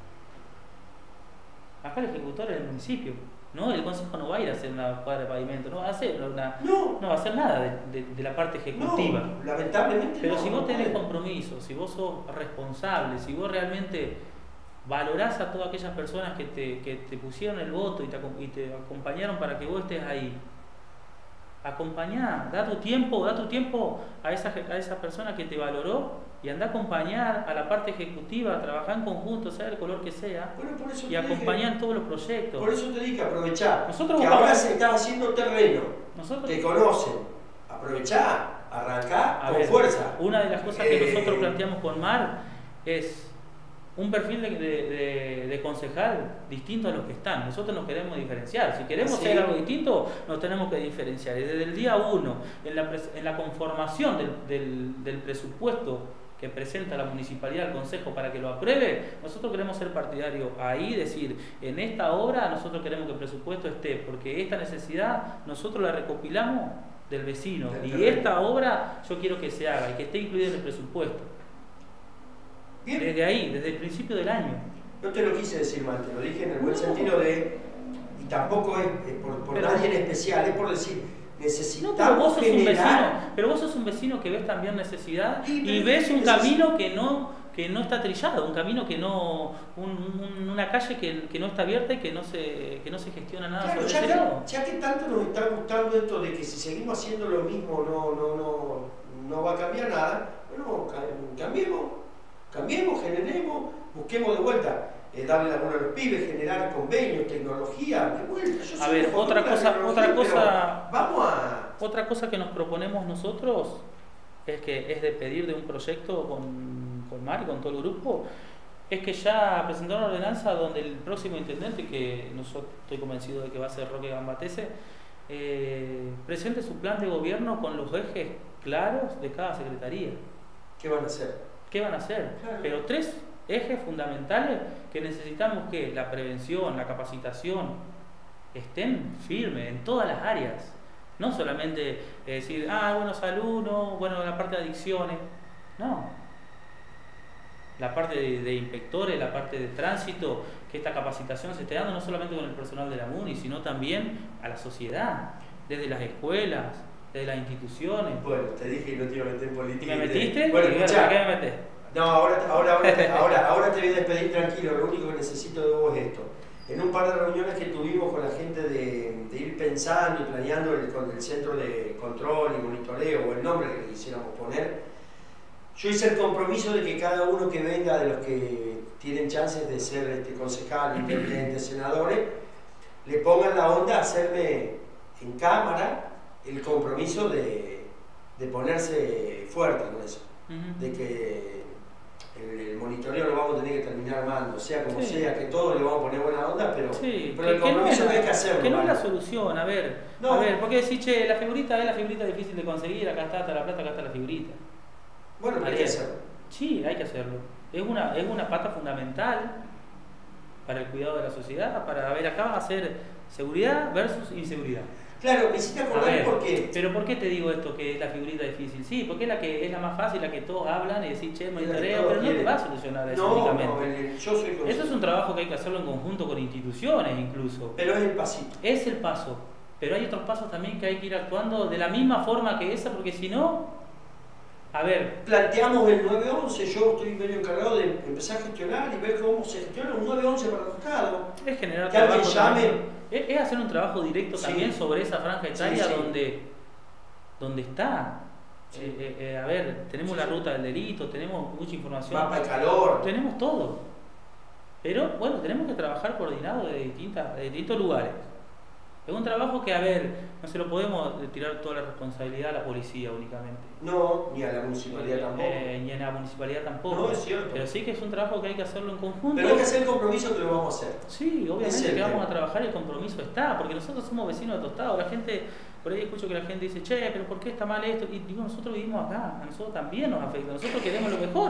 Acá el ejecutor es el municipio. No, el consejo no va a ir a hacer una cuadra de pavimento, no va a hacer no va a hacer nada de la parte ejecutiva. No, lamentablemente. Pero si vos tenés compromiso, si vos sos responsable, si vos realmente valorás a todas aquellas personas que te pusieron el voto y te acompañaron para que vos estés ahí, acompañá, da tu tiempo a esa persona que te valoró, y anda a acompañar a la parte ejecutiva, a trabajar en conjunto, sea el color que sea, y acompañar en todos los proyectos. Por eso te dije, aprovechá, que ahora se está haciendo terreno, te conocen, aprovechá, arrancá con fuerza. Una de las cosas que nosotros planteamos con Mar es un perfil de concejal distinto a los que están. Nosotros nos queremos diferenciar. Si queremos hacer algo distinto, nos tenemos que diferenciar. Y desde el día 1, en la conformación del presupuesto que presenta la municipalidad al consejo para que lo apruebe, nosotros queremos ser partidarios ahí, decir, en esta obra nosotros queremos que el presupuesto esté, porque esta necesidad nosotros la recopilamos del vecino, y esta obra yo quiero que se haga y que esté incluida en el presupuesto. Bien. Desde ahí, desde el principio del año. No te lo quise decir mal, te lo dije en el buen sentido de, y tampoco es por nadie en especial, es por decir, necesitamos pero vos sos un vecino, generar... pero vos sos un vecino que ves también necesidad Sí, y pero ves un neces- camino que no está trillado, un camino que no, una calle que no está abierta y que no se gestiona nada Claro, sobre ese lado. ya que tanto nos está gustando esto de que si seguimos haciendo lo mismo no va a cambiar nada, bueno, cambiemos, generemos, busquemos de vuelta, darle la mano a los pibes, generar convenios, tecnología, de vuelta. Yo A soy ver, un poco de la tecnología, pero vamos a... otra cosa que nos proponemos nosotros es de pedir de un proyecto con Mari, con todo el grupo, es que ya presentaron una ordenanza donde el próximo intendente, que estoy convencido de que va a ser Roque Gambatese, presente su plan de gobierno con los ejes claros de cada secretaría. ¿Qué van a hacer? ¿Qué van a hacer? Claro. Pero 3 ejes fundamentales que necesitamos que la prevención, la capacitación estén firmes en todas las áreas. No solamente decir, bueno, salud, no, bueno, la parte de adicciones. No. La parte de inspectores, la parte de tránsito, que esta capacitación se esté dando no solamente con el personal de la MUNI, sino también a la sociedad, desde las escuelas, desde las instituciones. Bueno, te dije que no te iba a meter en política. ¿Y me metiste? Bueno, ¿Por escuchá. qué me metés? No, ahora te voy a despedir tranquilo. Lo único que necesito de vos es esto. En un par de reuniones que tuvimos con la gente de ir pensando y planeando con el centro de control y monitoreo, o el nombre que le quisiéramos poner, yo hice el compromiso de que cada uno que venga de los que tienen chances de ser concejal, intendente, senadores, le pongan la onda a hacerme en cámara el compromiso de ponerse fuerte con eso. De que el monitoreo lo vamos a tener que terminar armando, sea como sea, que todos le vamos a poner buena onda, pero el compromiso hay que hacerlo. Que no es la solución, a ver, porque decís, che, la figurita es la figurita difícil de conseguir, acá está la plata, acá está la figurita. Bueno, pero hay que hacerlo. Sí, hay que hacerlo. Es una pata fundamental para el cuidado de la sociedad, para ver, acá va a ser seguridad versus inseguridad. Claro, me hiciste acordar porque... Pero ¿por qué te digo esto que es la figurita difícil? Sí, porque es la más fácil, la que todos hablan y decís, che, monitoreo, pero no te va a solucionar eso únicamente. Yo soy consciente. Eso es un trabajo que hay que hacerlo en conjunto con instituciones incluso. Pero es el pasito. Es el paso. Pero hay otros pasos también que hay que ir actuando de la misma forma que esa, porque si no... A ver, planteamos el 911, yo estoy medio encargado de empezar a gestionar y ver cómo se gestiona un 911 para los estados. Es generar que alguien trabajo llame. Es hacer un trabajo directo también sobre esa franja etaria donde está. A ver, tenemos la ruta del delito, tenemos mucha información. Mapa de calor. Tenemos todo. Pero bueno, tenemos que trabajar coordinado de distintos lugares. Es un trabajo que, a ver, no se lo podemos tirar toda la responsabilidad a la policía únicamente. No, ni a la municipalidad tampoco. Ni a la municipalidad tampoco. No, es cierto. Pero sí que es un trabajo que hay que hacerlo en conjunto. Pero hay que hacer el compromiso que lo vamos a hacer. Sí, obviamente que vamos a trabajar, el compromiso está, porque nosotros somos vecinos de Tostado. La gente, por ahí escucho que la gente dice, che, pero ¿por qué está mal esto? Y digo, nosotros vivimos acá, a nosotros también nos afecta, nosotros queremos lo mejor.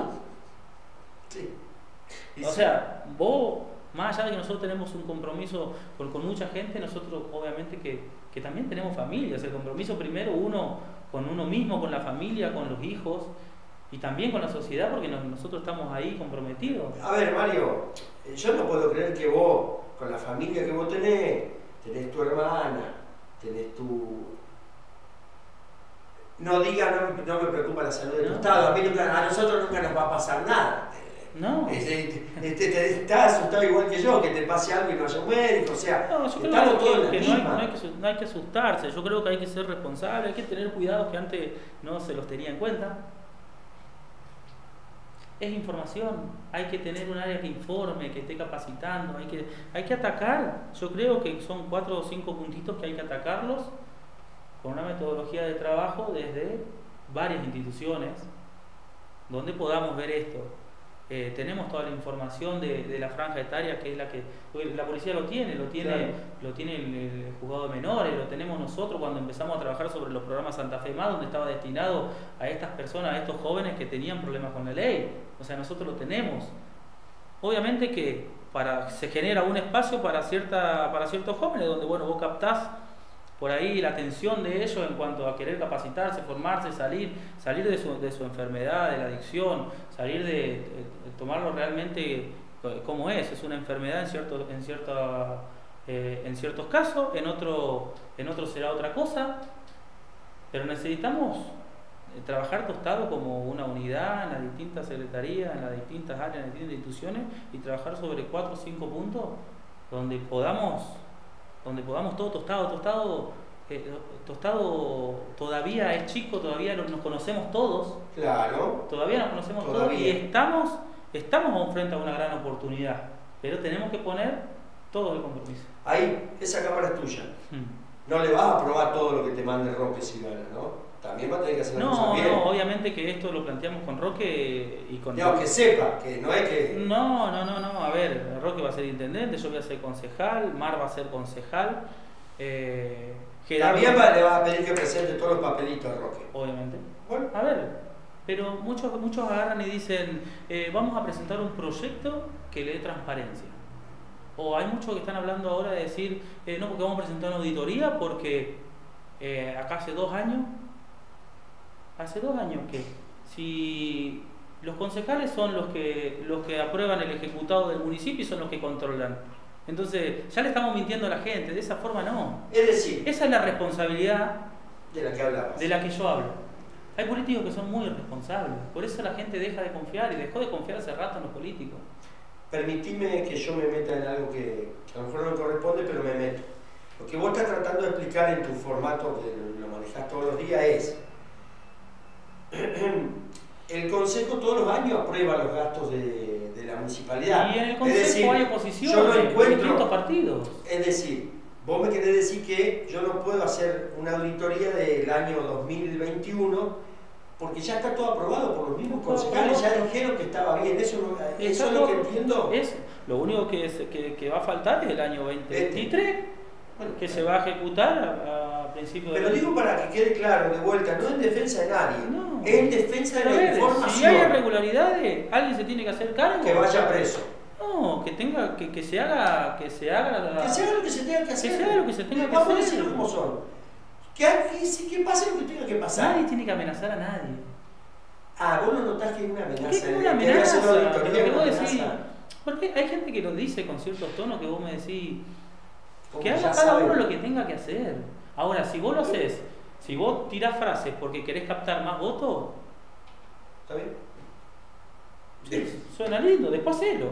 Sí. O sea, vos... Más allá de que nosotros tenemos un compromiso con mucha gente, nosotros obviamente que también tenemos familias. El compromiso primero uno con uno mismo, con la familia, con los hijos y también con la sociedad, porque nosotros estamos ahí comprometidos. A ver, Mario, yo no puedo creer que vos, con la familia que vos tenés tu hermana, tenés tu... No diga, no me preocupa la salud de tu estado, a nosotros nunca nos va a pasar nada. No. Estás asustado igual que yo, que te pase algo y no haya un médico, o sea, no, yo estamos todos en la que misma. No hay que asustarse, yo creo que hay que ser responsable, hay que tener cuidados que antes no se los tenía en cuenta. Es información, hay que tener un área que informe, que esté capacitando, hay que atacar, yo creo que son 4 o 5 puntitos que hay que atacarlos con una metodología de trabajo desde varias instituciones donde podamos ver esto. Tenemos toda la información de la franja etaria, que es la que la policía lo tiene el juzgado de menores, lo tenemos nosotros cuando empezamos a trabajar sobre los programas Santa Fe Más, donde estaba destinado a estas personas, a estos jóvenes que tenían problemas con la ley. O sea, nosotros lo tenemos. Obviamente que se genera un espacio para ciertos jóvenes, donde bueno, vos captás por ahí la atención de ellos en cuanto a querer capacitarse, formarse, salir de su enfermedad, de la adicción, salir de tomarlo realmente como es una enfermedad en ciertos casos, en otros será otra cosa, Pero necesitamos trabajar tostado como una unidad en las distintas secretarías, en las distintas áreas, en las distintas instituciones y trabajar sobre 4 o 5 puntos donde podamos todo tostado todavía es chico, todavía nos conocemos todos. Claro. Todavía nos conocemos todos y estamos frente a una gran oportunidad, pero tenemos que poner todo el compromiso. Ahí, esa cámara es tuya. No le vas a aprobar todo lo que te mande Roque si gana, ¿no? También va a tener que hacer las cosas bien. No, obviamente que esto lo planteamos con Roque y con... Digamos, que sepa, que no es que... No, a ver, Roque va a ser intendente, yo voy a ser concejal, Mar va a ser concejal, Gerardo... También le vas a pedir que presente todos los papelitos a Roque. Obviamente. Bueno. A ver, pero muchos agarran y dicen, vamos a presentar un proyecto que le dé transparencia. O hay muchos que están hablando ahora de decir, no, porque vamos a presentar una auditoría porque acá hace 2 años que si los concejales son los que aprueban el ejecutado del municipio y son los que controlan. Entonces, ya le estamos mintiendo a la gente, de esa forma no. Es decir, esa es la responsabilidad de la que hablabas. De la que yo hablo. Hay políticos que son muy irresponsables, por eso la gente deja de confiar y dejó de confiar hace rato en los políticos. Permitime que yo me meta en algo que a lo mejor no me corresponde, pero me meto. Lo que vos estás tratando de explicar en tu formato, que lo manejás todos los días, es el Consejo todos los años aprueba los gastos de la municipalidad. Y en el Consejo hay oposición de distintos partidos. Es decir, vos me querés decir que yo no puedo hacer una auditoría del año 2021 porque ya está todo aprobado por los mismos concejales, ya dijeron que estaba bien. Eso es lo que entiendo. Lo único que va a faltar es el año 2023, bueno, que se va a ejecutar a principios de... Pero digo para que quede claro, de vuelta, no en defensa de nadie, no, es en defensa de la información. Si hay irregularidades, alguien se tiene que hacer cargo. Que vaya preso. No, que se haga lo que se tenga que hacer. Que se haga lo que se tenga que hacer. Vamos a decirlo como son. Que pase lo que tenga que pasar. Nadie tiene que amenazar a nadie. Ah, vos no notás que hay una amenaza. ¿Qué es una amenaza? Porque hay gente que lo dice con ciertos tonos que vos me decís que haga cada uno lo que tenga que hacer. Ahora, si vos lo haces, si vos tirás frases porque querés captar más votos, ¿está bien? Sí, suena lindo, después hacelo.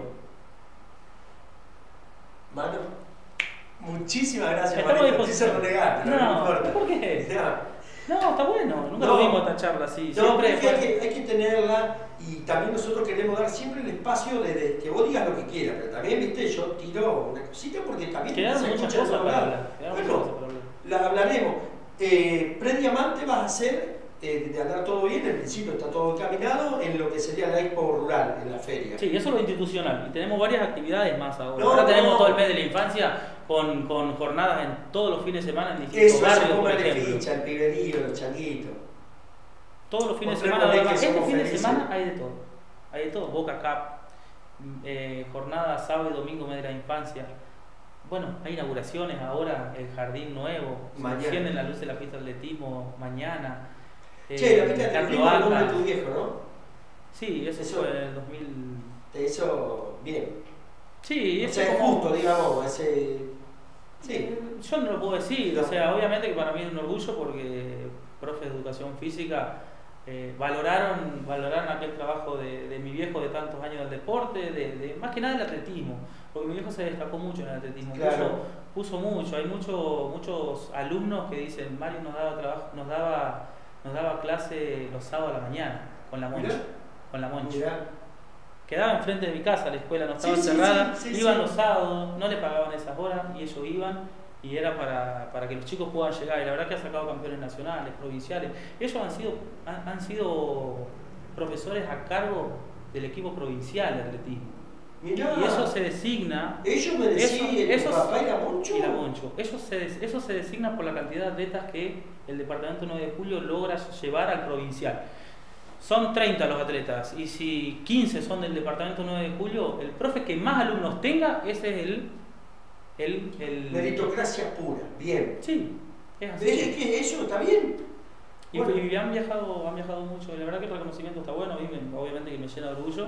Mano, muchísimas gracias. Estamos a disposición. No, ¿por qué? No, está bueno, nunca lo vimos esta charla así. No, siempre hay que tenerla y también nosotros queremos dar siempre el espacio de que vos digas lo que quieras, pero también, viste, yo tiro una cosita porque también quedaron muchas cosas para hablar. Bueno, la hablaremos. Prediamante vas a hacer, de andar todo bien, en principio está todo encaminado en lo que sería la expo rural, en la feria. Sí, eso es lo institucional. Y tenemos varias actividades más ahora. Ahora tenemos todo el mes de la infancia con jornadas en todos los fines de semana en distintos barrios, por ejemplo. Ficha, el piberío, los changuitos. Todos los fines de semana. Este fin de semana hay de todo. Hay de todo. Boca Cup, jornada sábado y domingo, mes de la infancia. Bueno, hay inauguraciones ahora, el jardín nuevo, se encienden las luces de la pista de atletismo mañana. Che, la pista de atletismo es el nombre de tu viejo, ¿no? Sí, eso fue en el 2000. Eso, bien. Sí, eso es justo, digamos, ese... Sí. Yo no lo puedo decir, no. O sea, obviamente que para mí es un orgullo porque profes de educación física valoraron aquel trabajo de mi viejo de tantos años del deporte, más que nada del atletismo, porque mi viejo se destacó mucho en el atletismo, claro. puso mucho, hay muchos alumnos que dicen, Mario nos daba clase los sábados a la mañana con la Moncha. Quedaba enfrente de mi casa, la escuela no estaba cerrada, iban los sábados, no le pagaban esas horas y ellos iban y era para que los chicos puedan llegar. Y la verdad que ha sacado campeones nacionales, provinciales. Ellos han sido profesores a cargo del equipo provincial de atletismo. Mirá, y eso se designa. Ellos me decían, el papá y la Moncho. Y la Moncho. Eso se designa por la cantidad de atletas que el departamento 9 de julio logra llevar al provincial. Son 30 los atletas y si 15 son del departamento 9 de julio, el profe que más alumnos tenga, ese es el meritocracia pura, bien. Sí, es así. ¿Ves que eso está bien? Y, bueno, y han viajado mucho, la verdad que el reconocimiento está bueno, obviamente que me llena de orgullo,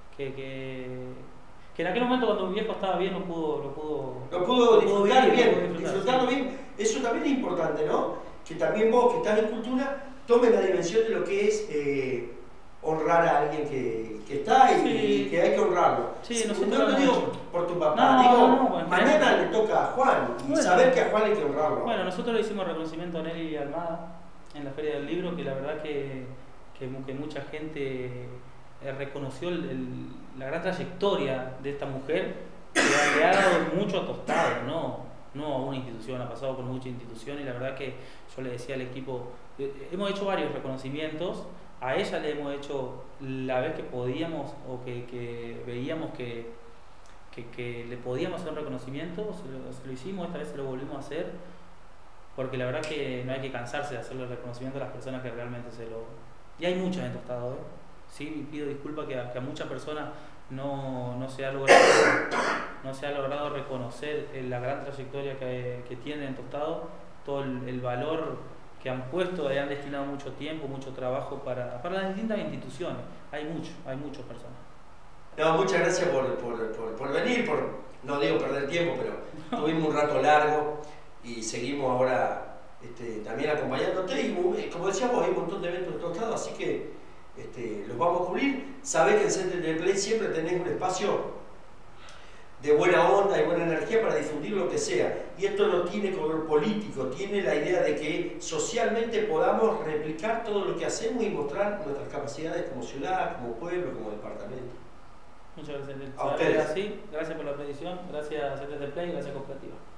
que en aquel momento cuando mi viejo estaba bien lo pudo disfrutarlo bien. Eso también es importante, ¿no? que también vos, que estás en cultura, tomes la dimensión de lo que es honrar a alguien que está y que hay que honrarlo. Sí, no lo digo por tu papá, digo, mañana le toca a Juan y saber que a Juan hay que honrarlo. Bueno, nosotros le hicimos reconocimiento a Nelly Almada en la Feria del Libro, que la verdad que mucha gente reconoció la gran trayectoria de esta mujer, que le ha dado mucho a Tostado, no a una institución, ha pasado por mucha institución, y la verdad que yo le decía al equipo, hemos hecho varios reconocimientos, a ella le hemos hecho la vez que podíamos o que veíamos que le podíamos hacer un reconocimiento, se lo hicimos, esta vez se lo volvimos a hacer, porque la verdad que no hay que cansarse de hacerle el reconocimiento a las personas que realmente Y hay muchas en Tostado, ¿eh? Sí, pido disculpas que a muchas personas no se ha logrado reconocer la gran trayectoria que tienen en Tostado, todo el valor que han puesto y han destinado mucho tiempo, mucho trabajo para las distintas instituciones. Hay muchas personas. No, muchas gracias por venir, no digo perder tiempo, pero tuvimos un rato largo y seguimos ahora también acompañándote y como decíamos, hay un montón de eventos en todos lados, así que los vamos a cubrir. Sabés que en Center de Play siempre tenés un espacio de buena onda y buena energía para difundir lo que sea. Y esto no tiene color político, tiene la idea de que socialmente podamos replicar todo lo que hacemos y mostrar nuestras capacidades como ciudad, como pueblo, como departamento. Muchas gracias. A ustedes. Gracias por la petición, gracias a Center de Play y gracias a Cooperativa.